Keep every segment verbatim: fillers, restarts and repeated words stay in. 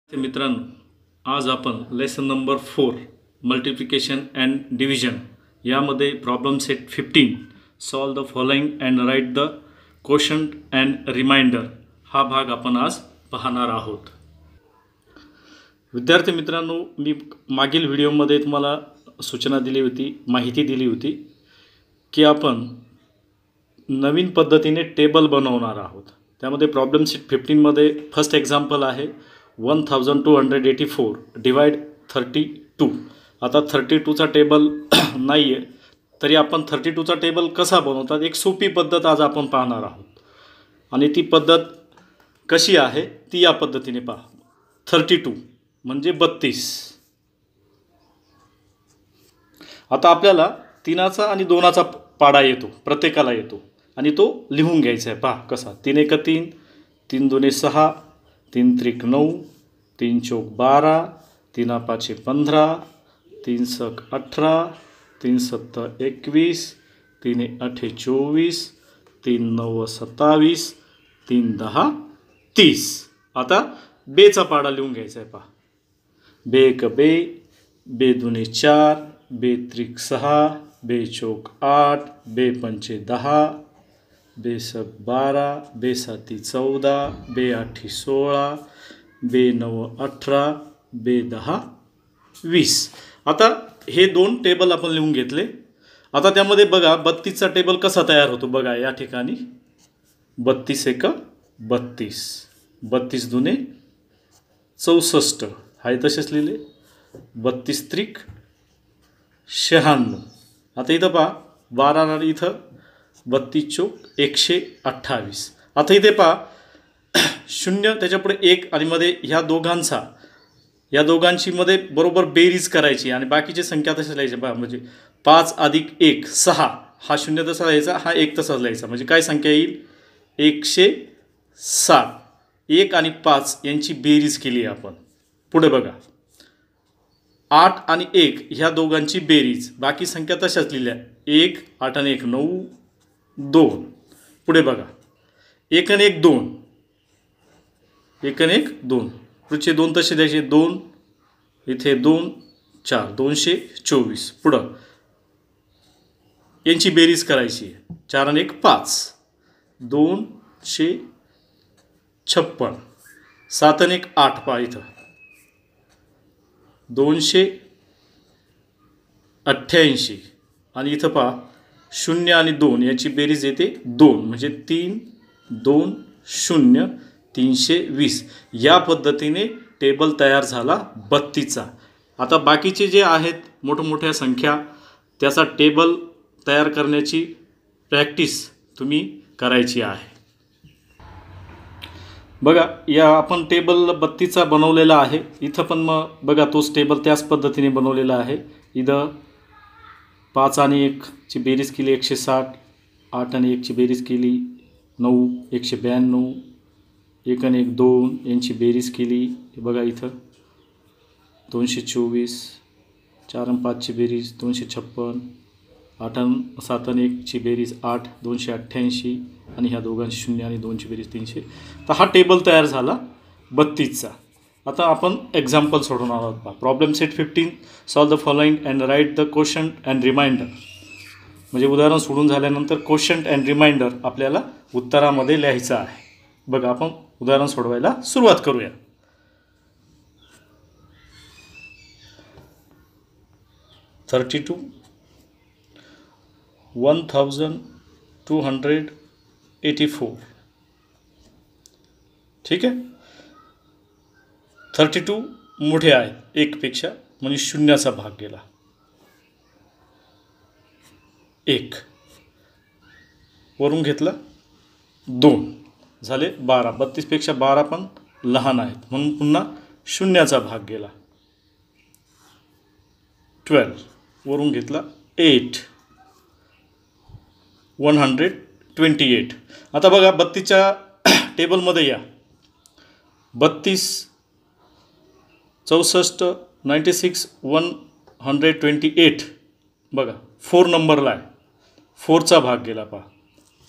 मित्रांनो, आज आपण lesson number four multiplication and division यामध्ये problem set fifteen solve the following and write the quotient and remainder हा भाग आपण आज पाहणार आहोत. विद्यार्थी मित्रांनो, मी मागील व्हिडिओमध्ये तुम्हाला सूचना दिली होती, माहिती दिली होती की आपण नवीन पद्धतीने टेबल बनवणार आहोत. त्यामध्ये प्रॉब्लेम सेट फिफ्टीनमध्ये फर्स्ट एक्झाम्पल आहे one thousand two hundred eighty four divide thirty two. आता थर्टी टूचा टेबल नाही आहे, तरी आपण थर्टी टूचा टेबल कसा बनवतात एक सोपी पद्धत आज आपण पाहणार आहोत. आणि ती पद्धत कशी आहे ती या पद्धतीने पहा. थर्टी टू म्हणजे बत्तीस. आता आपल्याला तीनाचा आणि दोनाचा पाडा येतो, प्रत्येकाला येतो आणि तो लिहून घ्यायचा आहे. पहा कसा. तीन एक तीन, तीन दोने सहा, तीन त्रिक नऊ, तीन चौक बारा, तीन पाचे पंधरा, तीन सक अठरा, तीन सत्तर एकवीस, तीन अठे चोवीस, तीन नऊ सत्तावीस, तीन दहा तीस. आता बेचा पाडा लिहून घ्यायचा आहे. पहा. बे एक बे, बे दुने चार, बे त्रिक सहा, बे चौक आठ, बे पंचे दहा, बे सक बारा, बे साती चौदा, बे आठी सोळा, बे नऊ अठरा, बे दहा वीस. आता हे दोन टेबल आपण लिहून घेतले. आता त्यामध्ये बघा बत्तीसचा टेबल कसा तयार होतो. बघा या ठिकाणी बत्तीस एक बत्तीस, बत्तीस दुने चौसष्ट हाय तसेच लिहिले, बत्तीस त्रिक शहाण्णव. आता इथं पहा बारा आणि इथं बत्तीस चौक एकशे अठ्ठावीस. आता इथे पहा शून्य त्याच्यापुढे एक आणि मध्ये ह्या दोघांचा या दोघांची मध्ये बरोबर बेरीज करायची आणि बाकीची संख्या तशाच लिहायच्या. बघा म्हणजे पाच अधिक एक सहा, हा शून्य तसा लिहायचा, हा एक तसाच लिहायचा. म्हणजे काय संख्या येईल एकशे साठ. एक आणि पाच यांची बेरीज केली आपण. पुढे बघा आठ आणि एक ह्या दोघांची बेरीज, बाकी संख्या तशाच लिहिल्या. एक आठ आणि एक नऊ दोन. पुढे बघा एक आणि एक दोन, एक आणि एक दोन, पुढचे दोन तसे द्यायचे दोन, इथे दोन चार, दोनशे चोवीस. पुढं यांची बेरीज करायची. चार आणि एक पाच, दोनशे छप्पन. सात आणि एक आठ पहा इथं दोनशे अठ्ठ्याऐंशी आणि इथं पहा शून्य आणि दोन याची बेरीज येते दोन, म्हणजे तीन दोन शून्य तीनशे वीस. या पद्धतीने टेबल तयार झाला बत्तीसचा. आता बाकीचे जे आहेत मोठमोठ्या संख्या त्याचा टेबल तयार करण्याची प्रॅक्टिस तुम्ही करायची आहे. बघा या आपण टेबल बत्तीसचा बनवलेला आहे. इथं पण मग बघा तोच टेबल त्याच पद्धतीने बनवलेला आहे. इथं पाच आणि एकची बेरीज केली एकशे साठ, आठ आणि एकची बेरीज केली नऊ एकशे ब्याण्णव, एक आणि एक दोन यांची बेरीज केली. बघा इथं दोनशे चोवीस, चार आणि पाचची बेरीज दोनशे छप्पन, आठ आणि सात आणि एकची बेरीज आठ, दोनशे अठ्ठ्याऐंशी आणि ह्या दोघांची शून्य आणि दोनची बेरीज तीनशे. तर हा टेबल तयार झाला बत्तीसचा. आता आपण एक्झाम्पल सोडवणार आहोत. Problem set fifteen solve the following and write the quotient and remainder. म्हणजे उदाहरण सोडून झाल्यानंतर क्वोशंट अँड रिमाइंडर आपल्याला उत्तरामध्ये लिहायचं आहे. बघा आपण उदाहरण सोडवायला सुरुवात करूया. Thirty two, one thousand two hundred eighty four. ठीक आहे. थर्टी टू मोठे आहेत एकपेक्षा, म्हणजे शून्याचा भाग गेला एक, वरून घेतला दोन, झाले बारा. बत्तीसपेक्षा बारा पण लहान आहेत म्हणून पुन्हा शून्याचा भाग गेला ट्वेल्व, वरून घेतला eight, one hundred twenty eight. आता बघा बत्तीसच्या टेबलमध्ये या. बत्तीस चौसष्ट ninety six one hundred twenty eight. बघा फोर नंबरला आहे, फोरचा भाग गेला. पहा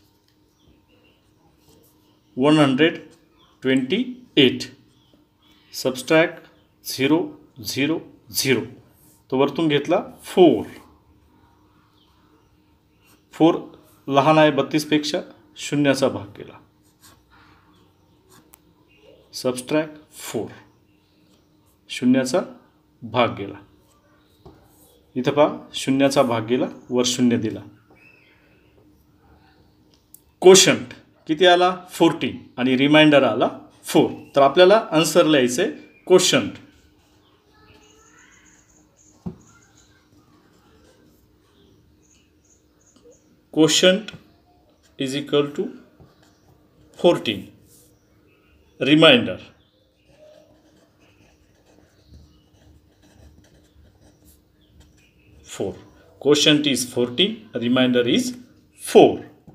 one hundred twenty eight. Subtract zero zero zero, तो वरतून घेतला फोर. फोर लहान आहे बत्तीसपेक्षा, शून्याचा भाग केला. सबस्ट्रॅक्ट फोर, शून्याचा भाग गेला. इथं पहा शून्याचा भाग गेला, वर शून्य दिला. कोशंट किती आला फोर्टीन आणि रिमाइंडर आला फोर. तर आपल्याला आन्सर लिहायचं आहे quotient. Quotient is equal to fourteen, remainder four. Quotient is fourteen, remainder is four.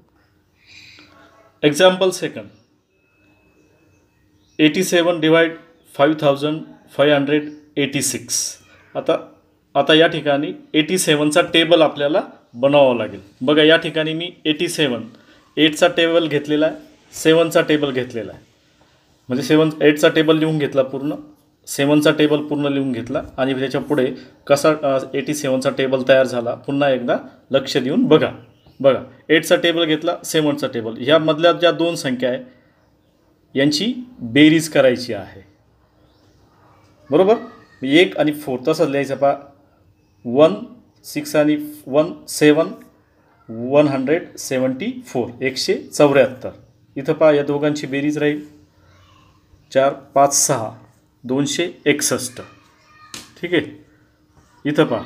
Example second. eighty-seven divide five thousand five hundred eighty-six. आता आता या ठिकाणी eighty-seven चा टेबल आपल्याला बनवावा लागेल. बघा या ठिकाणी मी eighty-seven eight चा टेबल घेतलेला आहे, seven चा टेबल घेतलेला आहे. म्हणजे सेवन एट चा टेबल लिहून घेतला पूर्ण, सेवनचा टेबल पूर्ण लिहून घेतला आणि त्याच्या पुढे कसा एटी सेवनचा टेबल तयार झाला पुन्हा एकदा लक्ष देऊन बघा. बघा एटचा टेबल घेतला, सेवनचा टेबल, ह्या मधल्या ज्या दोन संख्या आहे यांची बेरीज करायची आहे. बरोबर, एक आणि फोर तसंच लिहायचं. पहा वन सिक्स आणि one seven, one hundred seventy four, एकशे चौऱ्याहत्तर. इथं पहा या दोघांची बेरीज राहील चार पाच सहा, दोनशे एकसष्ट. ठीक आहे. इथं पहा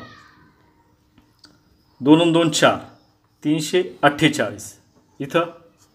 दोन दोन चार, तीनशे अठ्ठेचाळीस. इथं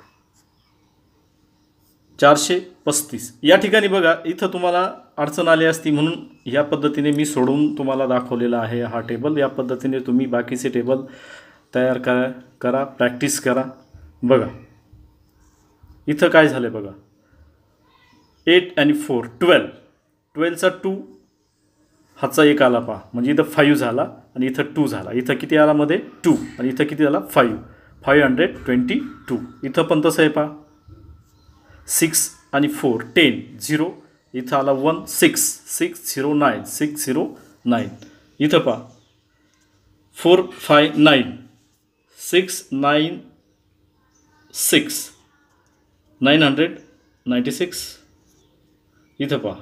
चारशे पस्तीस. या ठिकाणी बघा इथं तुम्हाला अडचण आली असती म्हणून या पद्धतीने मी सोडून तुम्हाला दाखवलेला आहे हा टेबल. या पद्धतीने तुम्ही बाकीचे टेबल तयार करा करा प्रॅक्टिस करा. बघा इथं काय झालं बघा, एट आणि फोर ट्वेल्व, ट्वेल्वचा टू हाचा एक आला पहा, म्हणजे इथं फाईव्ह झाला आणि इथं टू झाला. इथं किती आला मध्ये टू आणि इथं किती झाला five, five hundred twenty two. इथं पण तसं आहे पहा, सिक्स आणि फोर टेन, झिरो इथं आला one, six six zero nine, six zero nine. इथं पहा four five nine, six nine six, nine hundred ninety six. इथं पहा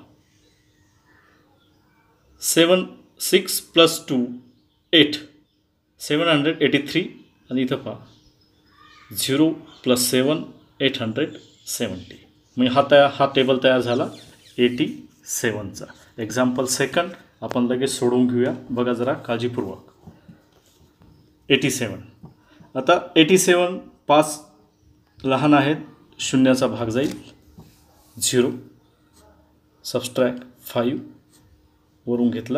seven six plus two eight, seven hundred eighty three. आणि इथं पहा zero plus seven, eight hundred seventy. म्हणजे हा तयार हा टेबल तयार झाला एटी सेवनचा. एक्झाम्पल सेकंड आपण लगेच सोडवून घेऊया. बघा जरा काळजीपूर्वक. Eighty seven. आता एटी सेवन पाच लहान आहेत, शून्याचा भाग जाईल झिरो, सबस्ट्रॅक्ट फाईव्ह, वरून घेतला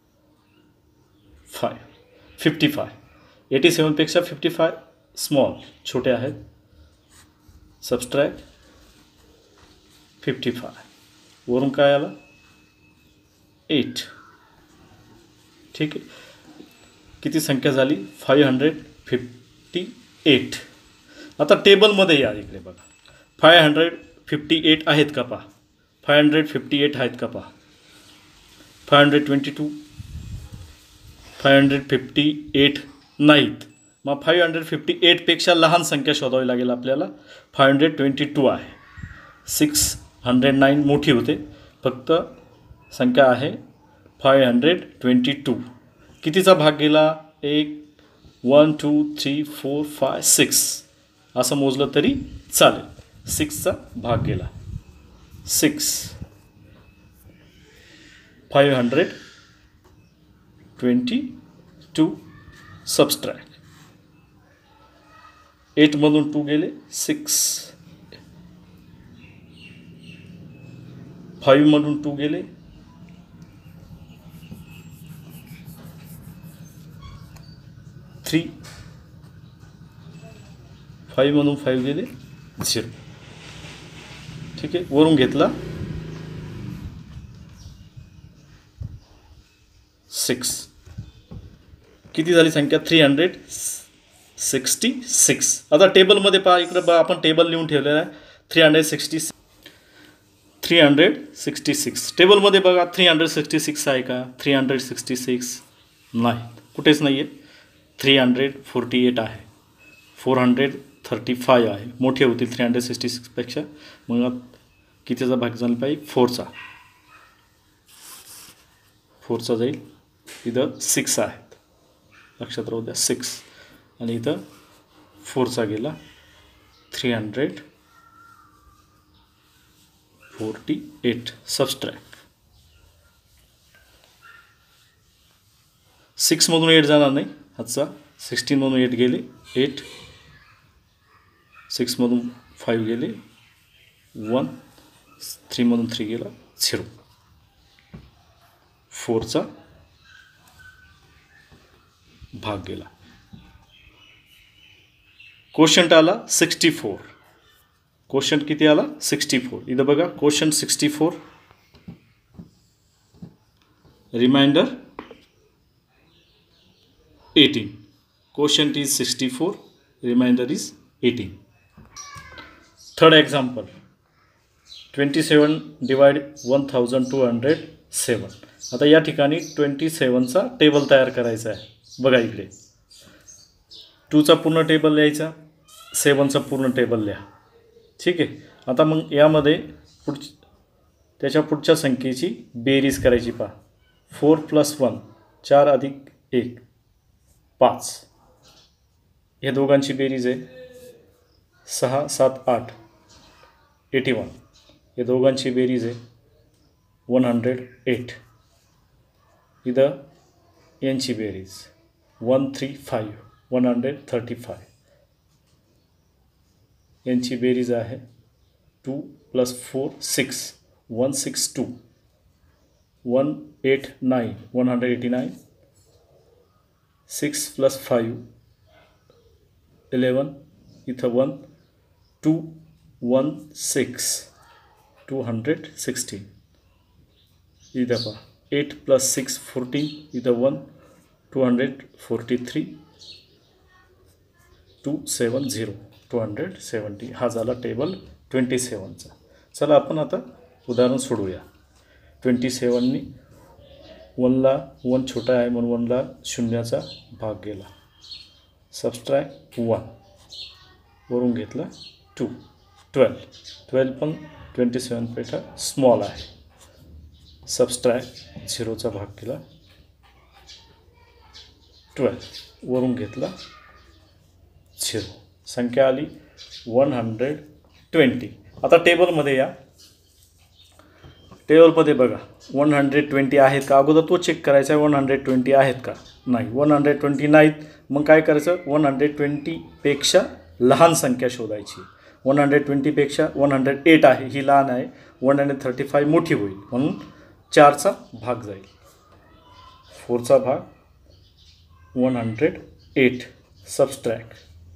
फाय, फिफ्टी फाय. एटी सेवनपेक्षा फिफ्टी फाय स्मॉल छोटे आहेत, सबस्ट्रॅक्ट फिफ्टी फाय, वरून काय आला एट. ठीक आहे. किती संख्या झाली फाईव्ह हंड्रेड फिफ्टी एट. आता टेबलमध्ये या इकडे बघा, फाय हंड्रेड फिफ्टी एट आहेत का पहा, फाय हंड्रेड फिफ्टी एट आहेत का पहा, five hundred twenty two, five hundred fifty eight नाहीत. मग फाईव्ह हंड्रेड फिफ्टी एटपेक्षा लहान संख्या शोधावी लागेल आपल्याला. फाय हंड्रेड ट्वेंटी टू आहे, सिक्स हंड्रेड नाईन मोठी होते, फक्त संख्या आहे फाय हंड्रेड ट्वेंटी टू. कितीचा भाग गेला, एक, one two three four five six असं मोजलं तरी चालेल. सिक्सचा भाग गेला, six, five hundred twenty two, subtract एटमधून टू गेले सिक्स, फाईव्हमधून टू गेले थ्री, फाईव्हमधून फाईव्ह गेले झिरो. ठीक आहे. वरून घेतला सिक्स. किती झाली संख्या, थ्री हंड्रेड सिक्स्टी सिक्स. आता टेबलमध्ये पहा, इकडं बा आपण टेबल लिहून ठेवलेला आहे three hundred sixty three hundred sixty six टेबलमध्ये बघा थ्री हंड्रेड सिक्स्टी सिक्स आहे का? थ्री हंड्रेड सिक्स्टी सिक्स नाही, कुठेच नाही आहे. थ्री हंड्रेड फोर्टी एट आहे, फोर हंड्रेड थर्टी फाय आहे, मोठे होतील थ्री हंड्रेड सिक्स्टी सिक्सपेक्षा. मग कितीचा भाग झाला पाहिजे? फोरचा. फोरचा जाईल. इथं सिक्स आहेत, लक्षात राहू द्या, सिक्स. आणि इथं फोरचा गेला three hundred forty eight. Subtract. सिक्समधून एट जाणार नाही हातचा, सिक्स्टीनमधून एट गेले एट, सिक्समधून फाईव्ह गेले वन, थ्रीमधून थ्री गेला झिरो. फोरचा भाग गेला. क्वोशंट आला सिक्स्टी फोर. क्वोशंट किती आला? Sixty four. इथं बघा quotient sixty four, remainder eighteen. Quotient is sixty four, remainder is eighteen. Third example, twenty seven divide one thousand two hundred seven. आता या ठिकाणी ट्वेंटी सेवनचा टेबल तयार करायचा आहे. बघा इकडे टूचा पूर्ण टेबल लिहायचा, सेवनचा पूर्ण टेबल लिहा. ठीक आहे. आता मग यामध्ये पुढ त्याच्या पुढच्या संख्येची बेरीज करायची. पहा, फोर प्लस वन, चार अधिक एक, पाच. या दोघांची बेरीज आहे सहा सात आठ, एटी वन. या दोघांची बेरीज आहे वन हंड्रेड एट. इथं यांची बेरीज one three five, one hundred thirty five. यांची बेरीज आहे two plus four six, one six two, one eight nine, one hundred eighty nine. Six plus five eleven, इथं one, two one six, two hundred sixteen. इथं पहा eight plus six fourteen, इथं one, two hundred forty three, two seven zero, two hundred seventy. हा झाला table twenty सेवनचा. चला आपण आता उदाहरण सोडूया. ट्वेंटी सेवननी वनला, वन छोटा आहे म्हणून वनला शून्याचा भाग गेला. सबस्ट्रॅक्ट वन, वरून घेतला टू, ट्वेल्व. ट्वेल्व पण ट्वेंटी सेवनपेक्षा स्मॉल आहे. सबस्ट्रॅक्ट झिरोचा भाग केला ट्वेल्व, वरून घेतला झिरो. संख्या आली वन हंड्रेड ट्वेंटी. आता टेबलमध्ये या. टेबलमध्ये बघा वन हंड्रेड ट्वेंटी आहेत का? अगोदर तो चेक करायचा आहे वन हंड्रेड ट्वेंटी आहेत का? नाही, वन हंड्रेड ट्वेंटी नाहीत. मग काय करायचं? वन हंड्रेड ट्वेंटीपेक्षा लहान संख्या शोधायची. वन हंड्रेड ट्वेंटीपेक्षा वन हंड्रेड एट आहे, ही लहान आहे. वन हंड्रेड थर्टी फाय मोठी होईल म्हणून चारचा भाग जाईल. फोरचा भाग वन हंड्रेड एट. सबस्ट्रॅक्ट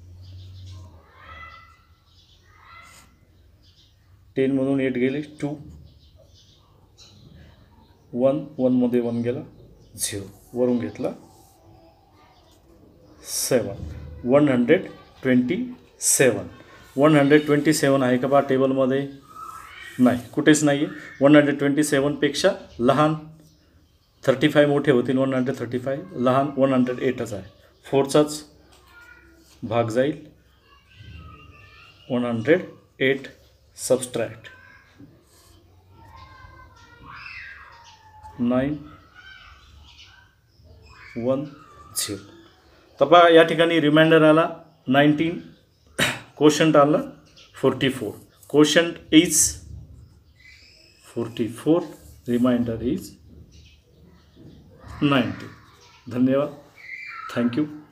टेनमधून एट गेले टू, वन, वनमध्ये वन गेला झिरो, वरून घेतला seven. One hundred twenty seven. One hundred twenty seven आहे का बा टेबलमध्ये? नाही, कुठेच नाही आहे. वन हंड्रेड ट्वेंटी सेवनपेक्षा लहान थर्टी फाय मोठे होतील, वन हंड्रेड थर्टी फाय लहान वन हंड्रेड एटच आहे. फोरचाच भाग जाईल one hundred eight. Subtract nine, one, zero. तपा या ठिकाणी रिमाइंडर आला नाईन्टीन, क्वोशंट आला forty four. Quotient is forty four, remainder is ninety. धन्यवाद. थँक्यू.